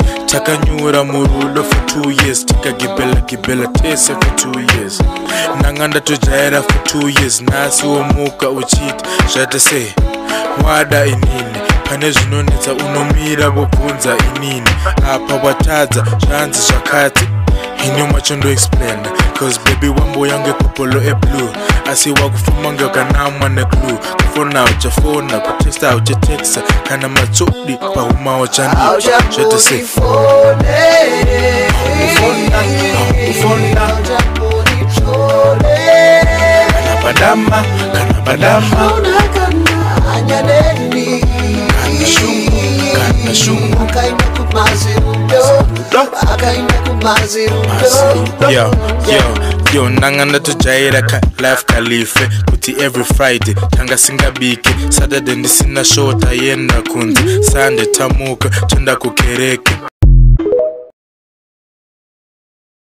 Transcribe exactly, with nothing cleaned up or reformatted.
takanyura murulo for two years tikagibela gibela tese for two years nanganda tojaira for two years nasi womuka uchita zvate sei wada inini pane zvinonetsa unomira vobvunza inini apa watadza zvanzi zvakati ini machondo explain cause baby wambo yange popolo e blue asi wakufuma ngekanamwa neclue kufona uchafona kutesta uchetexa kana matsodi pahuma wachani zvate sei ufona kana badama kana badama kana shungu kana shungu yo yo yo nanganda tojaira ka life kalife kuti every Friday tanga singabike Saturday ndisina show tayenda kunzi Sunday tamuka chenda kukereke